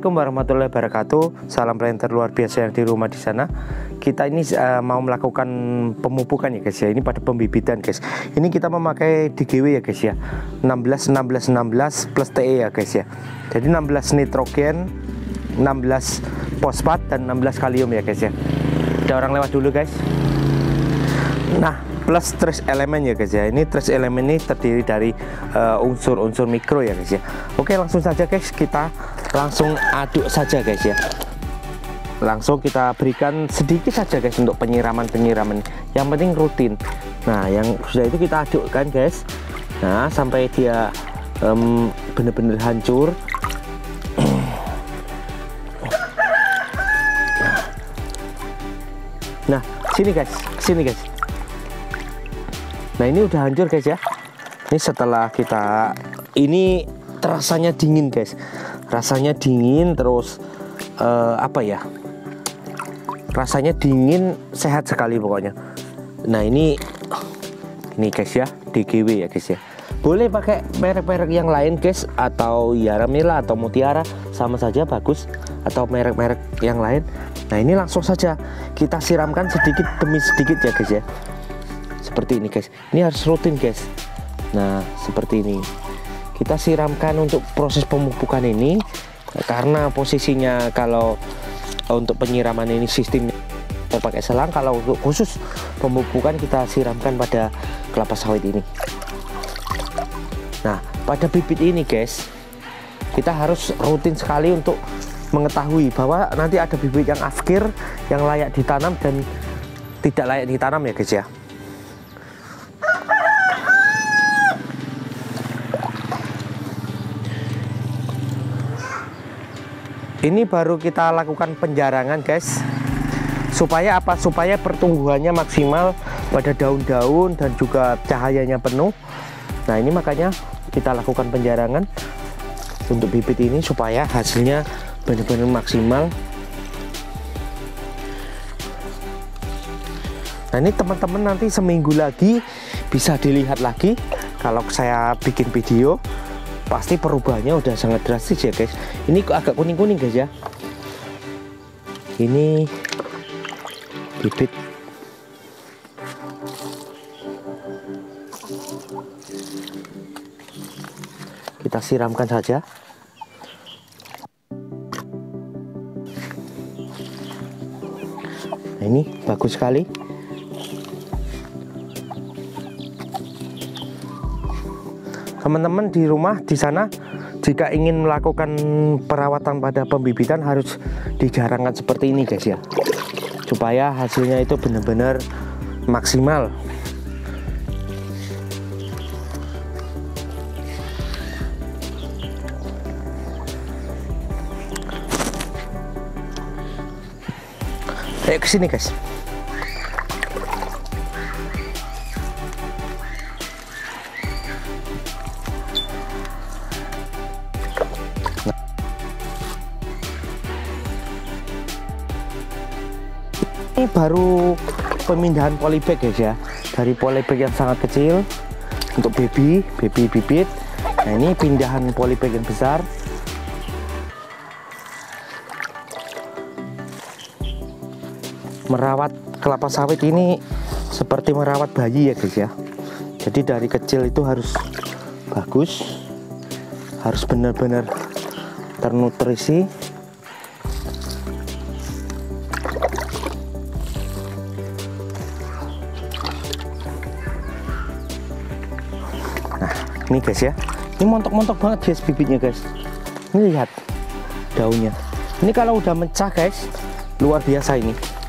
Assalamualaikum warahmatullahi wabarakatuh. Salam planter luar biasa yang di rumah di sana. Kita ini mau melakukan pemupukan ya guys ya. Ini pada pembibitan guys. Ini kita memakai DGW ya guys ya. 16 plus TE ya guys ya. Jadi 16 nitrogen, 16 fosfat dan 16 kalium ya guys ya. Ada orang lewat dulu guys. Nah, plus trace elemen ya guys ya. Ini trace elemen ini terdiri dari unsur-unsur mikro ya guys ya. Oke, langsung saja guys, kita langsung aduk saja guys ya. Langsung kita berikan sedikit saja guys untuk penyiraman. Yang penting rutin. Nah, yang sudah itu kita adukkan guys. Nah, sampai dia benar-benar hancur. Nah, sini guys, sini guys. Nah, ini udah hancur guys ya. Ini setelah kita, ini rasanya dingin guys. Rasanya dingin terus apa ya? Rasanya dingin, sehat sekali pokoknya. Nah, ini guys ya, DGW ya guys ya. Boleh pakai merek-merek yang lain guys, atau Yaramila atau Mutiara, sama saja bagus, atau merek-merek yang lain. Nah, ini langsung saja kita siramkan sedikit demi sedikit ya guys ya. Seperti ini guys. Ini harus rutin guys. Nah, seperti ini. Kita siramkan untuk proses pemupukan ini, karena posisinya kalau untuk penyiraman ini sistemnya pakai selang, kalau untuk khusus pemupukan kita siramkan pada kelapa sawit ini. Nah, pada bibit ini guys, kita harus rutin sekali untuk mengetahui bahwa nanti ada bibit yang afkir, yang layak ditanam dan tidak layak ditanam ya guys ya. Ini baru kita lakukan penjarangan guys. Supaya apa? Supaya pertumbuhannya maksimal pada daun-daun dan juga cahayanya penuh. Nah, ini makanya kita lakukan penjarangan untuk bibit ini supaya hasilnya benar-benar maksimal. Nah, ini teman-teman nanti seminggu lagi bisa dilihat lagi kalau saya bikin video. Pasti perubahannya udah sangat drastis ya guys. Ini kok agak kuning-kuning guys ya. Ini bibit. Kita siramkan saja. Nah, ini bagus sekali. Teman-teman di rumah di sana jika ingin melakukan perawatan pada pembibitan harus dijarangkan seperti ini guys ya, supaya hasilnya itu benar-benar maksimal. Ayo kesini guys. Ini baru pemindahan polybag guys ya, dari polybag yang sangat kecil untuk baby bibit. Nah, ini pindahan polybag yang besar. Merawat kelapa sawit ini seperti merawat bayi ya guys ya. Jadi dari kecil itu harus bagus, harus benar-benar ternutrisi. Ini guys ya, ini montok-montok banget guys bibitnya guys. Ini lihat daunnya. Ini kalau udah mecah guys, luar biasa ini.